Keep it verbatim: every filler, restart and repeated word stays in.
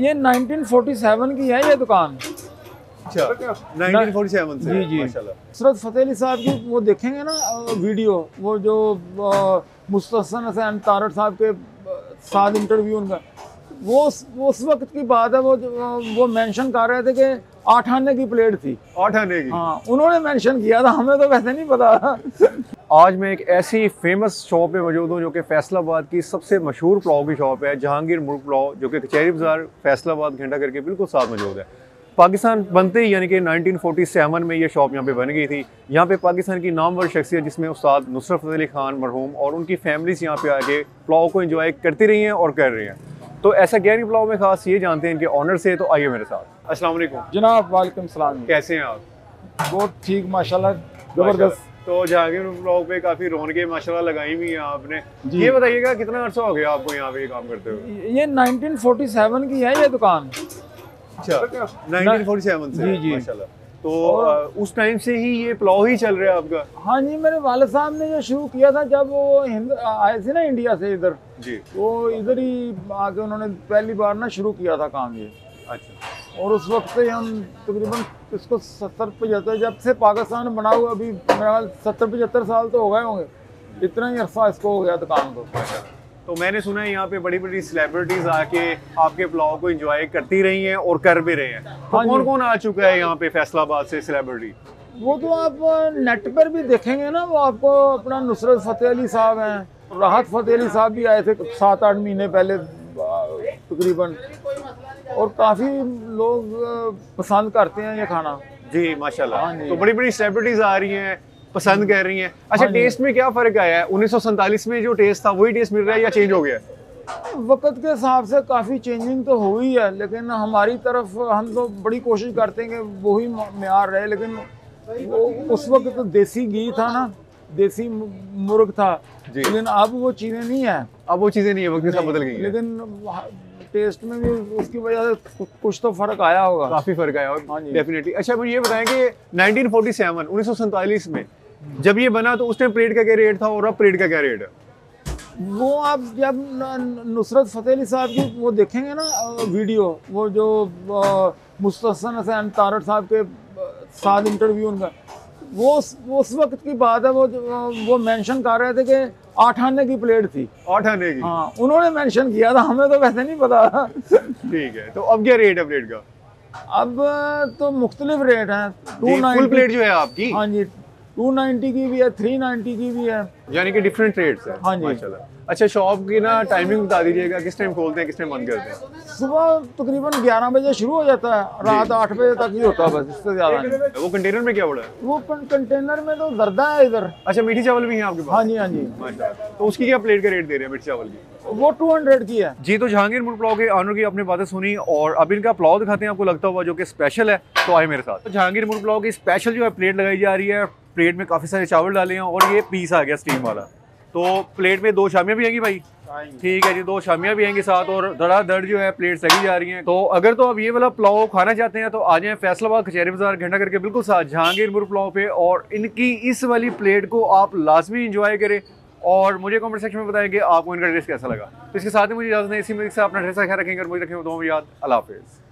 ये nineteen forty seven की है ये दुकान। अच्छा, नाइनटीन फोर्टी सेवन से। जी जी। नुसरत फतेह अली साहब की वो देखेंगे ना वीडियो, वो जो मुस्तहसन हसन तारड़ साहब के साथ इंटरव्यू उनका, वो वो उस वक्त की बात है। वो वो मेंशन कर रहे थे कि आठ आने की प्लेट थी। आठ आने की? हाँ, उन्होंने मेंशन किया था, हमें तो वैसे नहीं पता। आज मैं एक ऐसी फेमस शॉप पे मौजूद हूँ जो कि फैसलाबाद की सबसे मशहूर पुलाव की शॉप है, जहांगीर मुर्ग पुलाव, जो कि कचहरी बाजार फैसलाबाद घंटा करके बिल्कुल साथ मौजूद है। पाकिस्तान बनते ही यानी कि नाइनटीन फोर्टी सेवन में ये शॉप यहाँ पे बन गई थी। यहाँ पे पाकिस्तान की नामवर शख्सियत जिसमें उस्ताद नुसरत फतेह अली खान मरहूम और उनकी फैमिलीज यहाँ पे आके पुलाव को एंजॉय करती रही हैं और कर रही हैं। तो ऐसा गहरी पुलाव में खास ये जानते हैं इनके ऑनर से, तो आइए मेरे साथ। अस्सलाम वालेकुम जनाब। वालेकुम सलाम। कैसे हैं आप? बहुत ठीक माशाल्लाह, जबरदस्त। तो जहांगीर पुलाव पे काफी रौनकें माशाल्लाह लगाई हुई हैं आपने। ये बताइएगा कितना अर्सा हो गया आपको यहाँ पे काम करते हुए? ये नाइनटीन फोर्टी सेवन की है ये दुकान। अच्छा, नाइनटीन फोर्टी सेवन से। जी जी माशाल्लाह। तो उस टाइम से ही ये पुलाव ही चल रहा है आपका? हाँ जी, मेरे वालिद साहब ने जो शुरू किया था जब वो आए थे ना इंडिया से इधर जी, वो इधर ही आके उन्होंने पहली बार ना शुरू किया था काम ये। अच्छा। और उस वक्त से हम तकरीबन इसको सत्तर पचहत्तर, जब से पाकिस्तान बना हुआ अभी मेरा सत्तर पचहत्तर साल तो हो गए होंगे, इतना ही अरसा इसको हो गया दुकान को। तो मैंने सुना है यहाँ पे बड़ी बड़ी सेलिब्रिटीज आके आपके पुलाव को एंजॉय करती रही हैं और कर भी रहे हैं। तो हाँ कौन कौन आ चुका है यहाँ पे फैसलाबाद से सेलिब्रिटी? वो तो आप नेट पर भी देखेंगे ना, वो आपको अपना नुसरत फतेह अली साहब हैं, राहत फतेह अली साहब भी आए थे सात आठ महीने पहले तकरीबन, और काफ़ी लोग पसंद करते हैं ये खाना। जी माशाल्लाह। हाँ जी। तो बड़ी बड़ी सेलिब्रिटीज आ रही हैं, पसंद कर रही हैं। अच्छा, टेस्ट में क्या फ़र्क आया है? उन्नीस सौ सैंतालीस में जो टेस्ट था वही टेस्ट मिल रहा है या चेंज हो गया है? वक्त के हिसाब से काफ़ी चेंजिंग तो हुई है, लेकिन हमारी तरफ हम तो बड़ी कोशिश करते हैं कि वही मेयार रहे। लेकिन वो उस वक्त तो देसी घी था ना, देसी मुर्ग था, लेकिन अब वो चीज़ें नहीं है। अब वो चीज़ें नहीं है, वक्त के साथ बदल गई हैं। लेकिन टेस्ट में भी उसकी वजह से कुछ तो फर्क आया होगा, काफ़ी फर्क आया होगा डेफिनेटली। अच्छा, मुझे ये बताएं कि नाइनटीन फोर्टी सेवन उन्नीस सौ सैंतालीस में जब ये बना तो उस टाइम प्लेट का क्या रेट था और अब प्लेट का क्या रेट है? वो आप जब नुसरत फतेह अली साहब की वो देखेंगे ना वीडियो, वो जो मुस्तहसन हसन तारड़ साहब के साथ इंटरव्यू उनका, वो वो उस वक्त की बात है। वो वो मेंशन कर रहे थे कि आठ आने की प्लेट थी। आठ आने की? हाँ, उन्होंने मेंशन किया था, हमें तो वैसे नहीं पता। ठीक है, तो अब क्या रेट है प्लेट का? अब तो मुख्तलिफ रेट हैं। फुल प्लेट जो है आपकी? हाँ जी, टू नाइन्टी की भी है, थ्री नाइन्टी की भी है, यानी कि डिफरेंट रेट्स है। हाँ जी। माशाल्लाह। अच्छा, शॉप की ना टाइमिंग बता दीजिएगा, किस टाइम खोलते हैं किस टाइम बंद करते हैं? सुबह तकरीबन ग्यारह बजे शुरू हो जाता है, रात आठ बजे तक ही होता है, बस इससे ज्यादा नहीं। वो कंटेनर में क्या बड़ा है? वो कंटेनर में तो जर्दा है इधर। अच्छा, मीठी चावल भी है आपके पास? हाँ जी हाँ जी। माशाल्लाह। तो उसकी क्या प्लेट का रेट दे रहे हैं मीठी चावल की? वो टू हंड्रेड की है जी। तो जहांगीर मुर्ग पुलाव के ऑनर की आपने बातें सुनी और अब इनका पुलाव दिखाते हैं आपको लगता हुआ जो कि स्पेशल है। तो आए मेरे साथ। तो जहांगीर मुर्ग पुलाव की स्पेशल जो है प्लेट लगाई जा रही है। प्लेट में काफ़ी सारे चावल डाले हैं और ये पीस आ गया स्टीम वाला। तो प्लेट में दो शामियाँ भी आएंगी भाई? ठीक है जी, दो शामियाँ भी आएंगी साथ, और धड़ाधड़ जो है प्लेट सगी जा रही हैं। तो अगर तो आप ये वाला पुलाव खाना चाहते हैं तो आ जाएं फैसलाबाद कचहरी बाजार घंटा करके बिल्कुल साथ जहांगीर मुर्ग पुलाव पे, और इनकी इस वाली प्लेट को आप लाजमी इंजॉय करें और मुझे कमेंट सेक्शन में बताएं कि आपको इनका ड्रेस कैसा लगा। तो इसके साथ ही मुझे इजाज़त नहीं, इसी में से अपना ड्रेस ख्याल रखेंगे और मुझे रखेंगे दोनों याद। अल्लाह हाफिज़।